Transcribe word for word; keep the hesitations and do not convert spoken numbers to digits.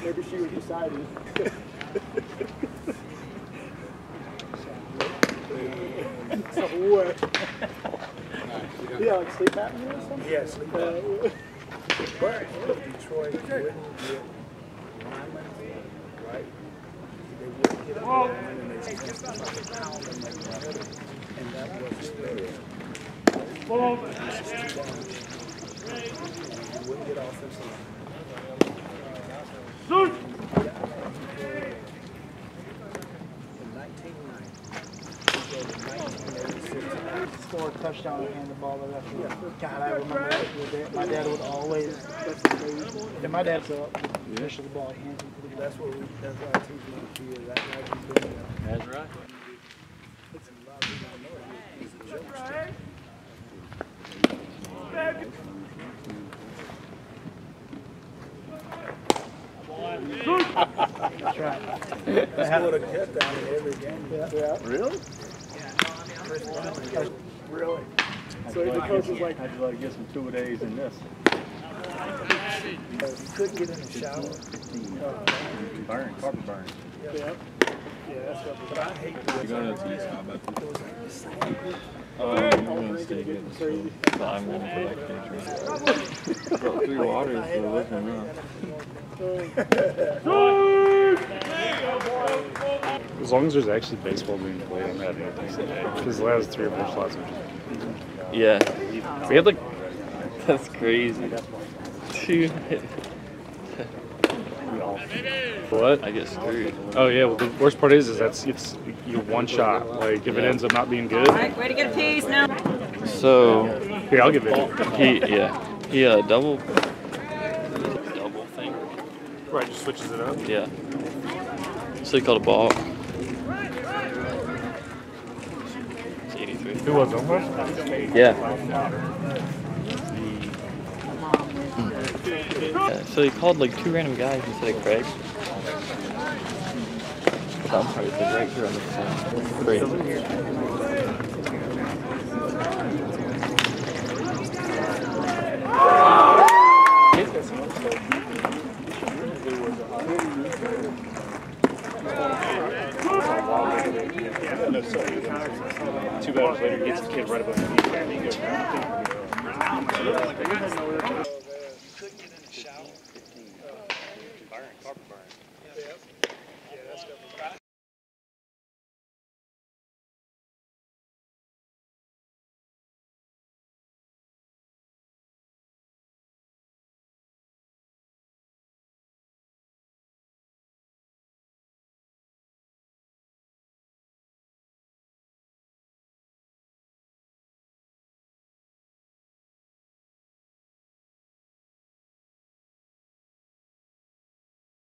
Maybe she was deciding. So what? Yeah, like sleep apnea or something? Yeah, sleep apnea. But Detroit wouldn't get linemen, right? They wouldn't get linemen and they just pound them like that. And that was fair. This is too long. You wouldn't get offensive line. Score a touchdown and hand the ball to the left. God, I remember that. My dad would always, and my dad's up, finish the ball, he hands him to the ball. That's what we, that's why I teach my kids. That's why I keep doing that. That's right. It's a lot of people don't know. It's a joke stuff. That's right. That's what a cut down in every game. Yeah. Yeah. Really? Really? So the coach was like, how'd you like get some two a days in this? You couldn't get in the shower. Burn, carpet burn. yeah. Yeah, that's what But I hate the You going to the east side, but I'm I'm drinking going to and stay getting good. crazy. But I'm going to like picture. Brought three waters for the living room. As long as there's actually baseball being played, I'm having a decent day. Because the last three or four slots are just. Yeah. We had like. That's crazy. Dude. What? I get screwed. Oh yeah. Well, the worst part is, is that's it's you one shot. Like if it Yeah. ends up not being good. All right, way to get a piece now. So, Here, I'll give it. he, yeah. He, uh, double. Double thing. Right, just switches it up. Yeah. So he called a ball. It's eighty-three. Who was on Yeah. Yeah. So he called like two random guys instead of Craig. I'm sorry, it's right here on the side. Crazy. Two batters later, he gets a kid right above the knee. You couldn't get in the shower.